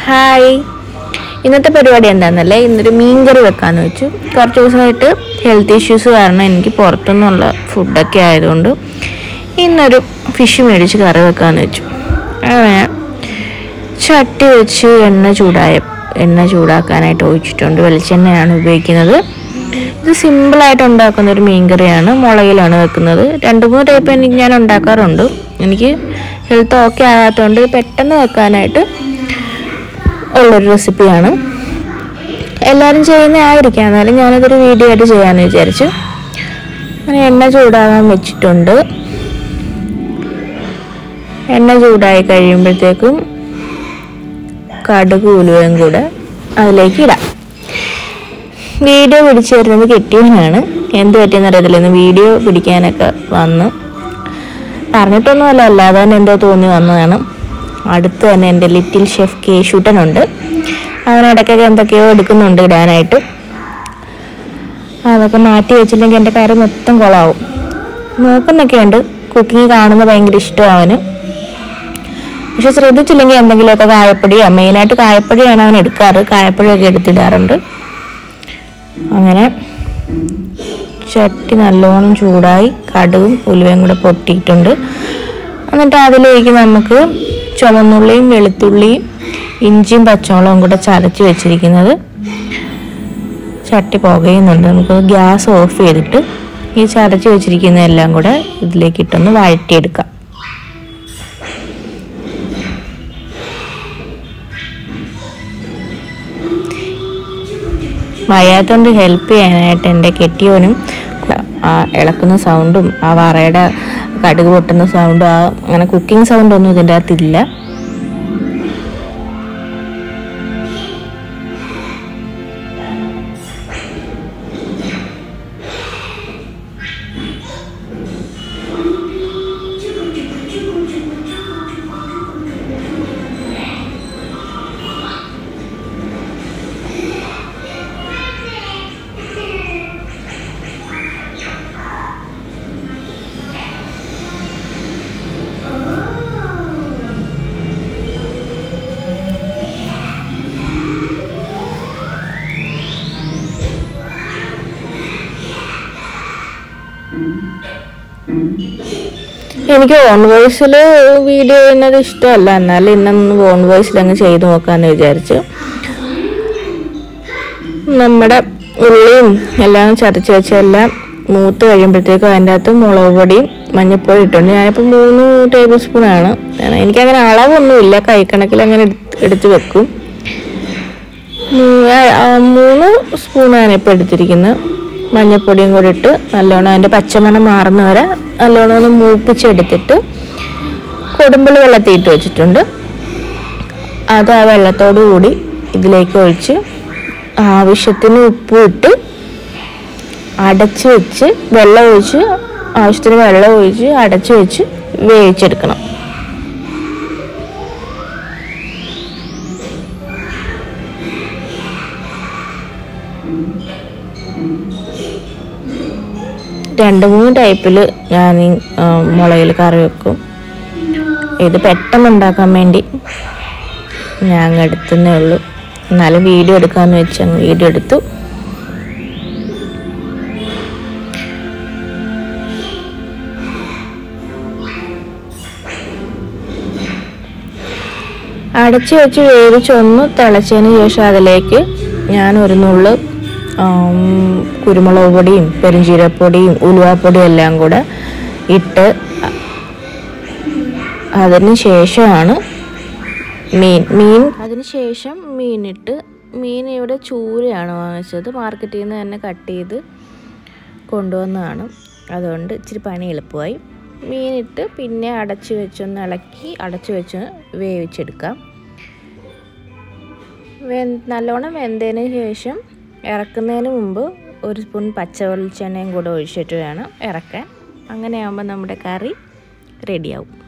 Hi, ഇന്നത്തെ പരിപാടി എന്താണെന്നല്ലേ, ഇന്നൊരു മീൻകറി വെക്കാമെന്ന് വെച്ചു. കുറച്ച് ദിവസമായിട്ട് ഹെൽത്ത് ഇഷ്യൂസ് കാരണം എനിക്ക് പുറത്തുനിന്നുള്ള ഫുഡൊക്കെ ആയതുകൊണ്ട് ഇന്നൊരു ഫിഷ് മേടിച്ച് കറി വെക്കാമെന്ന് വെച്ചു. അങ്ങനെ ചട്ടി വെച്ച് എണ്ണ ചൂടാക്കാനായിട്ട് ഒഴിച്ചിട്ടുണ്ട്. വെളിച്ചെണ്ണയാണ് ഉപയോഗിക്കുന്നത്. ഇത് സിമ്പിളായിട്ട് ഉണ്ടാക്കുന്ന ഒരു മീൻകറിയാണ്. മുളകിലാണ് വെക്കുന്നത്. 2-3 ടൈപ്പ് ഞാൻ ഉണ്ടാക്കാറുണ്ട്. എനിക്ക് ഹെൽത്ത് ഓക്കെ ആകാത്തതുകൊണ്ട് പെട്ടെന്ന് വെക്കാനായിട്ട് ഉള്ളൊരു റെസിപ്പിയാണ്. എല്ലാവരും ചെയ്യുന്നതായിരിക്കാം, എന്നാലും ഞാനതൊരു വീഡിയോ ആയിട്ട് ചെയ്യാമെന്ന് വിചാരിച്ചു. അങ്ങനെ എണ്ണ ചൂടാകാൻ വെച്ചിട്ടുണ്ട്. എണ്ണ ചൂടായി കഴിയുമ്പോഴത്തേക്കും കടുക് ഉലുവയും കൂടെ അതിലേക്ക് ഇടാം. വീഡിയോ പിടിച്ചു തരുന്നത് കെട്ടിയവനാണ്. എന്ത് പറ്റിയെന്ന് അറിയത്തില്ല, ഇന്ന് വീഡിയോ പിടിക്കാനൊക്കെ വന്ന് പറഞ്ഞിട്ടൊന്നുമല്ല, അല്ലാതെ തന്നെ എന്തോ തോന്നി വന്നതാണ്. അടുത്ത് തന്നെ എൻ്റെ ലിറ്റിൽ ഷെഫ് കേശൂട്ടനുണ്ട്. അവനിടയ്ക്കൊക്കെ എന്തൊക്കെയോ എടുക്കുന്നുണ്ട് ഇടാനായിട്ട്. അതൊക്കെ മാറ്റി വെച്ചില്ലെങ്കിൽ എൻ്റെ കറി മൊത്തം കുളമാവും. നോക്കുന്നൊക്കെയുണ്ട്, കുക്കിങ് കാണുന്നത് ഭയങ്കര ഇഷ്ടമാണ് അവന്. പക്ഷെ ശ്രദ്ധിച്ചില്ലെങ്കിൽ എന്തെങ്കിലുമൊക്കെ കായപ്പൊടിയോ, മെയിനായിട്ട് കായപ്പൊടിയാണ് അവൻ എടുക്കാറ്. കായപ്പൊടിയൊക്കെ എടുത്തിടാറുണ്ട്. അങ്ങനെ ചട്ടി നല്ലോണം ചൂടായി കടുകും ഉലുവയും കൂടെ പൊട്ടിയിട്ടുണ്ട്. എന്നിട്ട് അതിലേക്ക് നമുക്ക് ചുവന്നുള്ളിയും വെളുത്തുള്ളിയും ഇഞ്ചിയും പച്ചമുളകും കൂടെ ചതച്ച് വെച്ചിരിക്കുന്നത്. ചട്ടി പുകയുന്നുണ്ട്. നമുക്ക് ഗ്യാസ് ഓഫ് ചെയ്തിട്ട് ഈ ചതച്ച് വെച്ചിരിക്കുന്നതെല്ലാം കൂടെ ഇതിലേക്ക് ഇട്ടൊന്ന് വഴറ്റിയെടുക്കാം. വയ്യാത്തോണ്ട് ഹെൽപ്പ് ചെയ്യാനായിട്ട് എൻ്റെ കെട്ടിയോനും ഇളക്കുന്ന സൗണ്ടും ആ വറയുടെ കടുക് പൊട്ടുന്ന സൗണ്ടും അങ്ങനെ കുക്കിംഗ് സൗണ്ടൊന്നും ഇതിൻ്റെ അകത്തില്ല. എനിക്ക് ഓൺ വോയിസിൽ വീഡിയോ ചെയ്യുന്നത് ഇഷ്ടമല്ല, എന്നാലും ഇന്നൊന്ന് ഓൺ വോയിസിൽ അങ്ങ് ചെയ്ത് നോക്കാമെന്ന് വിചാരിച്ചു. നമ്മുടെ ഉള്ളിയും എല്ലാം ചതച്ച് വെച്ചെല്ലാം മൂത്ത് കഴിയുമ്പോഴത്തേക്കും അതിൻ്റെ അകത്ത് മുളക് പൊടിയും മഞ്ഞൾപ്പൊടി ഇട്ടുണ്ട്. ഞാനിപ്പോൾ 3 ടേബിൾ സ്പൂണാണ്. എനിക്കങ്ങനെ അളവൊന്നുമില്ല, കൈക്കണക്കിൽ അങ്ങനെ എടുത്ത് വെക്കും. 3 സ്പൂണാണ് ഇപ്പോൾ എടുത്തിരിക്കുന്നത്. മഞ്ഞൾപ്പൊടിയും കൂടി ഇട്ട് നല്ലോണം അതിൻ്റെ പച്ചമണം മാറുന്ന വരെ നല്ലോണം ഒന്ന് മൂപ്പിച്ചെടുത്തിട്ട് കൊടുമ്പൽ വെള്ളത്തിയിട്ട് വെച്ചിട്ടുണ്ട്. അത് ആ വെള്ളത്തോടു കൂടി ഇതിലേക്ക് ഒഴിച്ച് ആവശ്യത്തിന് ഉപ്പ് ഇട്ട് അടച്ച് വെച്ച് ആവശ്യത്തിന് വെള്ളം ഒഴിച്ച് അടച്ച് വെച്ച് വേവിച്ചെടുക്കണം. രണ്ട് 3 ടൈപ്പിൽ ഞാൻ മുളകിൽ കറി വെക്കും. ഇത് പെട്ടെന്ന് ഉണ്ടാക്കാൻ വേണ്ടി ഞാൻ എടുത്തേ ഉള്ളൂ. എന്നാലും വീഡിയോ എടുക്കാമെന്ന് വെച്ച് അങ്ങ് വീഡിയോ എടുത്തു. അടച്ച് വെച്ച് വേവിച്ചൊന്ന് തിളച്ചതിന് ശേഷം അതിലേക്ക് ഞാൻ ഒരു നുള്ള് കുരുമുളക് പൊടിയും പെരുംജീരകപ്പൊടിയും ഉലുവാപ്പൊടിയും എല്ലാം കൂടെ ഇട്ട് അതിന് ശേഷമാണ് മീനിട്ട്. മീൻ ഇവിടെ ചൂരയാണ് വാങ്ങിച്ചത്, മാർക്കറ്റിൽ നിന്ന് തന്നെ കട്ട് ചെയ്ത് കൊണ്ടുവന്നതാണ്. അതുകൊണ്ട് ഇച്ചിരി പണി എളുപ്പമായി. മീനിട്ട് പിന്നെ അടച്ച് വെച്ചൊന്ന് ഇളക്കി അടച്ച് വെച്ച് വേവിച്ചെടുക്കാം. നല്ലോണം വെന്തതിന് ശേഷം ഇറക്കുന്നതിന് മുമ്പ് 1 സ്പൂൺ പച്ച വെളിച്ചെണ്ണയും കൂടെ ഒഴിച്ചിട്ട് വേണം ഇറക്കാൻ. അങ്ങനെയാകുമ്പോൾ നമ്മുടെ കറി റെഡിയാവും.